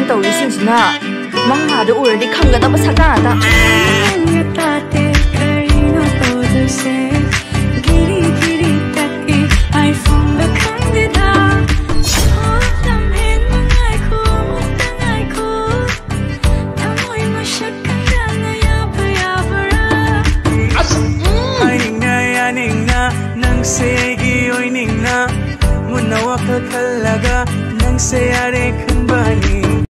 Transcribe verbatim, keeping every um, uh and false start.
ꯃꯤꯠꯌꯦꯡ ꯇꯧꯔꯤꯁꯤꯡꯁꯤꯅ ꯃꯉꯥꯗ ꯎꯔꯗꯤ ꯈꯪꯒꯗꯕ ꯁꯛꯇ ꯉꯥꯛꯇ Nang se are khan bani